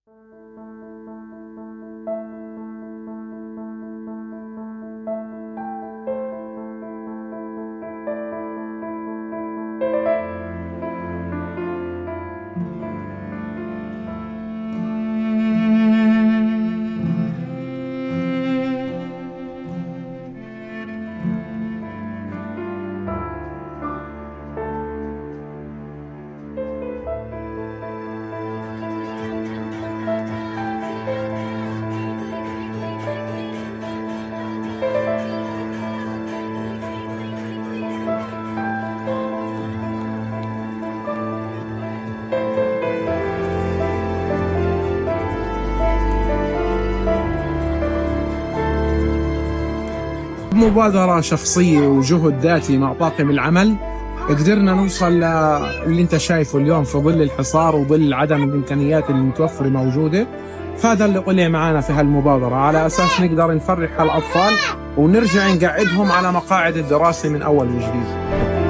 مبادرة شخصية وجهد ذاتي مع طاقم العمل قدرنا نوصل للي انت شايفه اليوم في ظل الحصار وظل عدم الامكانيات المتوفرة موجودة. فهذا اللي طلع معنا في هالمبادرة على اساس نقدر نفرح هالاطفال ونرجع نقعدهم على مقاعد الدراسة من اول وجديد.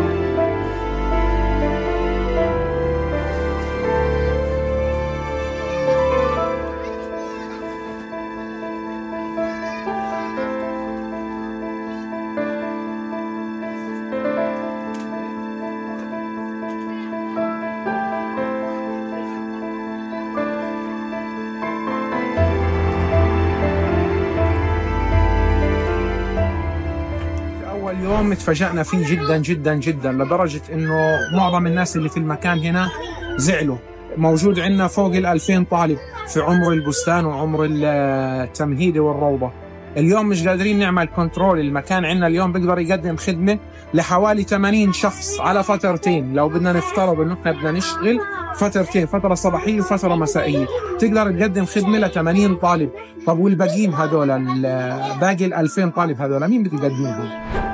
اليوم اتفاجأنا فيه جدا جدا جدا لدرجة انه معظم الناس اللي في المكان هنا زعلوا. موجود عندنا فوق 2000 طالب في عمر البستان وعمر التمهيدي والروضة. اليوم مش قادرين نعمل كنترول. المكان عندنا اليوم بيقدر يقدم خدمة لحوالي 80 شخص على فترتين. لو بدنا نفترض انه احنا بدنا نشتغل فترتين، فترة صباحية وفترة مسائية، تقدر تقدم خدمة ل 80 طالب. طب والباقيين هذول، باقي 2000 طالب هذول مين بتقدمهم؟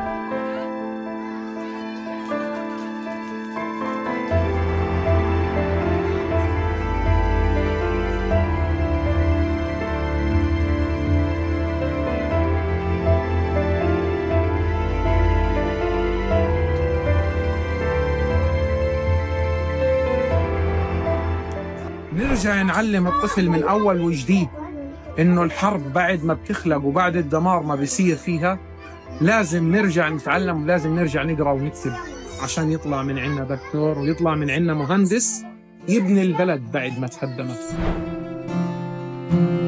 نرجع نعلم الطفل من أول وجديد إنه الحرب بعد ما بتخلق وبعد الدمار ما بيصير فيها لازم نرجع نتعلم ولازم نرجع نقرأ ونكتب عشان يطلع من عنا دكتور ويطلع من عنا مهندس يبني البلد بعد ما تهدمت.